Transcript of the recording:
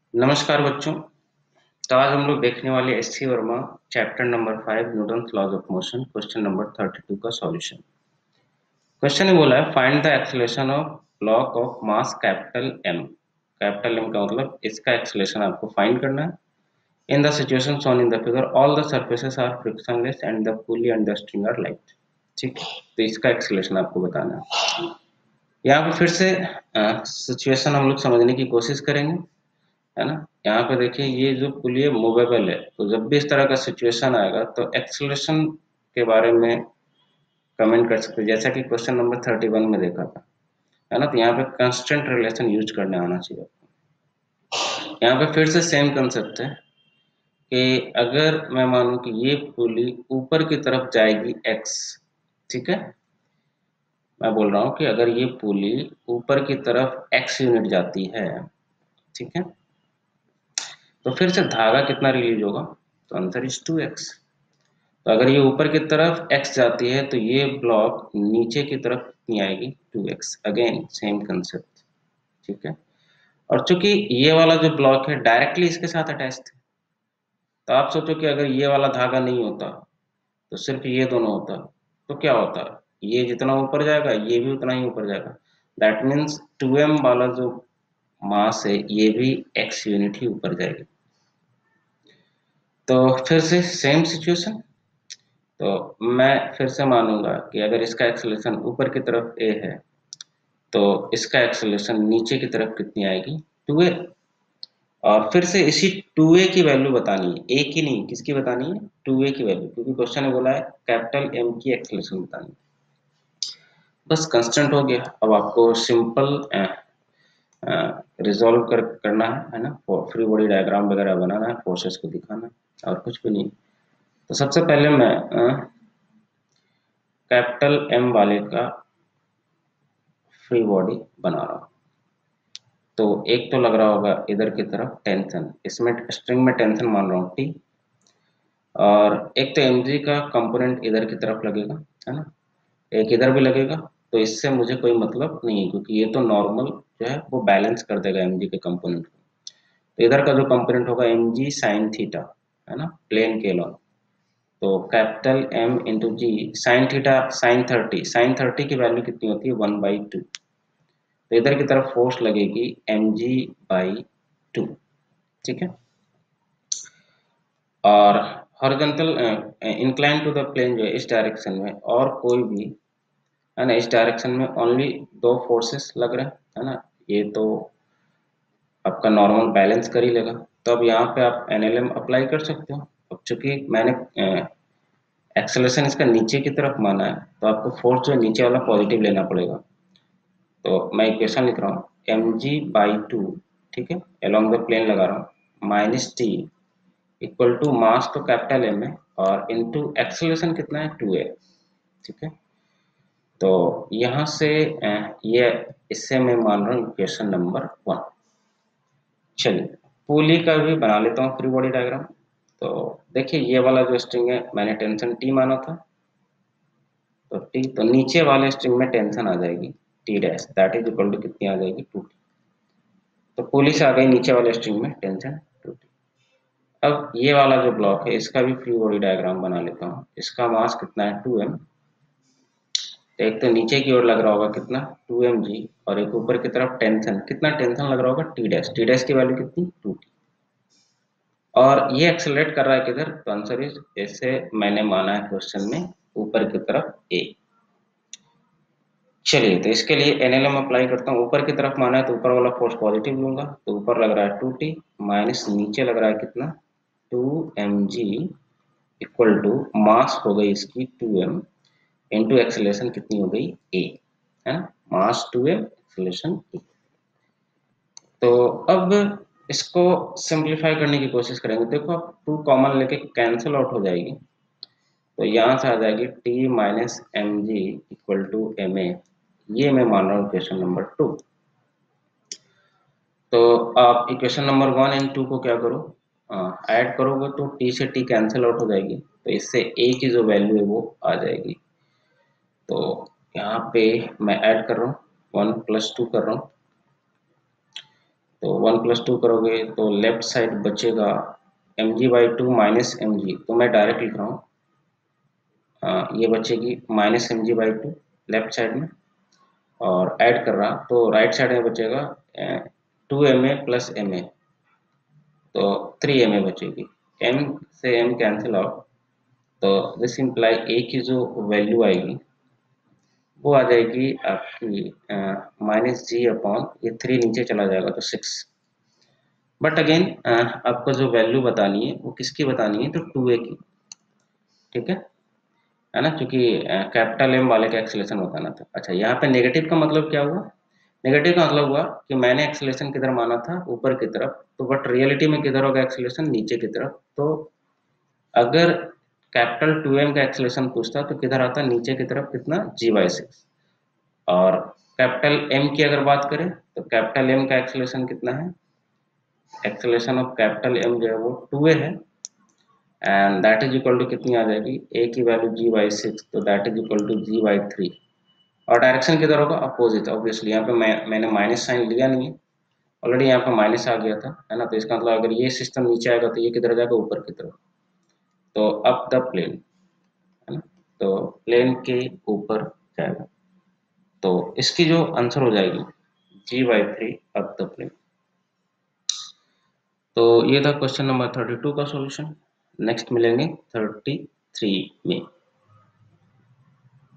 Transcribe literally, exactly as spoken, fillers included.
नमस्कार बच्चों। तो आज हम लोग देखने वाले S C Verma chapter number five Newton's laws of motion question number thirty two का सॉल्यूशन। क्वेश्चन ने बोला है find the acceleration of block of mass capital M. Capital M का मतलब इसका एक्सेलरेशन आपको फाइंड करना है। In the situation shown in the figure all the surfaces are frictionless and the pulley and the string are light. ठीक है, तो इसका एक्सेलरेशन आपको बताना है। यहाँ पे फिर से सिचुएशन हम लोग समझने की कोशिश करेंगे, है ना। यहाँ पे देखिए ये जो पुली मूवेबल है, तो जब भी इस तरह का सिचुएशन आएगा तो एक्सेलरेशन के बारे में कमेंट कर सकते हैं, जैसा कि क्वेश्चन नंबर थर्टी वन में देखा था, है ना। तो यहाँ पे कांस्टेंट रिलेशन यूज करने आना चाहिए। यहाँ पे फिर से सेम कंसेप्ट है कि अगर मैं मानूं कि ये पुली ऊपर की तरफ जाएगी एक्स, ठीक है, मैं बोल रहा हूँ कि अगर ये पुली ऊपर की तरफ एक्स यूनिट जाती है, ठीक है, तो फिर से धागा कितना रिलीज होगा, तो आंसर इज टू एक्स। तो अगर ये ऊपर की तरफ x जाती है तो ये ब्लॉक नीचे की तरफ कितनी आएगी, two x. Again same concept, ठीक है। और चूंकि ये वाला जो ब्लॉक है डायरेक्टली इसके साथ अटैच थे, तो आप सोचो कि अगर ये वाला धागा नहीं होता तो सिर्फ ये दोनों होता, तो क्या होता, ये जितना ऊपर जाएगा ये भी उतना ही ऊपर जाएगा। दैट मीन्स टू एम वाला जो मास है ये भी x यूनिट ही ऊपर जाएगी। तो फिर से सेम सिचुएशन, तो मैं फिर से मानूंगा कि अगर इसका एक्सेलरेशन ऊपर की तरफ a है तो इसका एक्सेलरेशन नीचे की तरफ कितनी आएगी, टू ए। और फिर से इसी टू ए की वैल्यू बतानी है, a की नहीं, किसकी बतानी है, टू ए की वैल्यू, क्योंकि क्वेश्चन ने बोला है कैपिटल M की एक्सेलरेशन बतानी है। बस कंस्टेंट हो गया। अब आपको सिंपल रिजॉल्व कर करना है है ना, फ्री बॉडी डायग्राम वगैरह बनाना है, फोर्सेस को दिखाना है, और कुछ भी नहीं। तो सबसे पहले मैं कैपिटल M वाले का फ्री बॉडी बना रहा हूं। तो एक तो लग रहा होगा इधर की तरफ टेंशन, इसमें स्ट्रिंग में टेंशन मान रहा हूँ टी, और एक तो mg का कंपोनेंट इधर की तरफ लगेगा, है ना, एक इधर भी लगेगा। तो इससे मुझे कोई मतलब नहीं है, क्योंकि ये तो नॉर्मल जो है वो बैलेंस कर देगा mg के कंपोनेंट को। तो इधर का जो कंपोनेंट होगा mg साइन थीटा, है ना, प्लेन के लॉन्ग। तो capital M into g sine theta sine thirty, sine thirty की वैल्यू कितनी होती है, वन बाई टू। तो इधर की तरफ फोर्स लगेगी mg बाई टू, ठीक है। और horizontal incline to the plane जो है इस डायरेक्शन में, और कोई भी, है ना, इस डायरेक्शन में ओनली दो फोर्सेस लग रहे हैं, है ना। ये तो आपका नॉर्मल बैलेंस कर ही लेगा। तो अब यहाँ पे आप एन एल एम अप्लाई कर सकते हो। अब चूंकि मैंने एक्सेलरेशन इसका नीचे की तरफ माना है, तो आपको फोर्स जो है नीचे वाला पॉजिटिव लेना पड़ेगा। तो मैं इक्वेशन लिख रहा हूँ एम जी बाई टू, ठीक है, अलोंग द प्लेन लगा रहा हूँ, minus T equal to mass तो कैपिटल एम है और इनटू एक्सेलरेशन कितना है, टू ए, ठीक है। तो यहाँ से ये इससे मैं मान रहा हूँ इक्वेशन नंबर वन। चलिए पुली का भी बना लेता हूँ फ्री बॉडी डायग्राम। तो देखिए ये वाला जो स्ट्रिंग है मैंने टेंशन टी माना था, तो टी, तो नीचे वाले स्ट्रिंग में टेंशन आ जाएगी T dash, that is equal to कितनी आ जाएगी, टू टी। तो पुली से आ गई नीचे वाले स्ट्रिंग में टेंशन टू टी। अब ये वाला जो ब्लॉक है इसका भी फ्री बॉडी डायग्राम बना लेता हूँ। इसका मास कितना है, टू एम। तो एक तो नीचे की ओर लग रहा होगा कितना, टू एम जी, और एक ऊपर की तरफ टेंशन, कितना टेंशन लग रहा होगा, टी डैश, टी डैश की वैल्यू कितनी, टू टी। और ये एक्सेलरेट कर रहा है किधर, तो आंसर इज, जैसे मैंने माना है क्वेश्चन में, ऊपर की तरफ ए। चलिए तो इसके लिए एनएलएम अप्लाई करता हूँ। ऊपर की तरफ माना है तो ऊपर वाला फोर्स पॉजिटिव लूंगा, तो ऊपर लग रहा है टू टी, माइनस नीचे लग रहा है कितना, two M g equal to mass हो गई इसकी टू एम इंटू एक्सेलरेशन कितनी हो गई, ए, है ना, mass two M acceleration a. तो अब इसको सिंप्लीफाई करने की कोशिश करेंगे। देखो आप टू कॉमन लेके कैंसिल आउट हो जाएगी, तो यहाँ से आ जाएगी T minus M g equal to M a. ये मैं मान रहा हूँ इक्वेशन नंबर टू। तो आप equation number one and two को क्या करो, ऐड करोगे तो टी से टी कैंसिल आउट हो जाएगी, तो इससे ए की जो वैल्यू है वो आ जाएगी। तो यहाँ पे मैं ऐड कर रहा हूँ, वन प्लस टू कर रहा हूँ, तो वन प्लस टू करोगे तो लेफ्ट साइड बचेगा M g by two minus M g, तो मैं डायरेक्ट लिख रहा हूँ, ये बचेगी minus M g by two left side में, और ऐड कर रहा तो राइट साइड में बचेगा two M a plus M a, तो थ्री एम ए बचेगी, एम से एम कैंसिल आउट, तो दिस इम्प्लाई ए की जो वैल्यू आएगी वो आ जाएगी आपकी माइनस जी अपॉन ये थ्री नीचे चला जाएगा तो सिक्स। बट अगेन आपको जो वैल्यू बतानी है वो किसकी बतानी है, तो टू ए की, ठीक है है ना, क्योंकि कैपिटल एम वाले का एक्सेलेरेशन बताना था। अच्छा, यहाँ पे नेगेटिव का मतलब क्या हुआ, नेगेटिव का मतलब हुआ कि मैंने एक्सेलेरेशन किधर माना था, ऊपर की तरफ, तो बट रियलिटी में किधर होगा एक्सेलेरेशन, नीचे की तरफ। तो अगर कैपिटल टू एम का एक्सेलेरेशन पूछता तो किधर आता, नीचे की तरफ, कितना, जी बाई सिक्स। और कैपिटल एम की अगर बात करें तो कैपिटल एम का एक्सेलेरेशन कितना है, एक्सेलेरेशन ऑफ कैपिटल एम जो है वो टू ए है, and that is equal to कितनी आ जाएगी, ए की वैल्यू जी बाई सिक्स, तो that is equal to g by three. और डायरेक्शन किधर होगा, अपोजिट, ऑब्वियसली यहाँ पे मैं मैंने माइनस साइन लिया नहीं है, ऑलरेडी यहाँ पे माइनस आ गया था, है ना, तो इसका मतलब अगर ये सिस्टम नीचे आएगा तो ये किधर जाएगा, ऊपर की तरफ, तो अप द प्लेन, है ना, तो प्लेन के ऊपर जाएगा, तो इसकी जो आंसर हो जाएगी g by three up the plane. तो ये था क्वेश्चन नंबर थर्टी टू का सॉल्यूशन। नेक्स्ट मिलेंगे थर्टी थ्री में।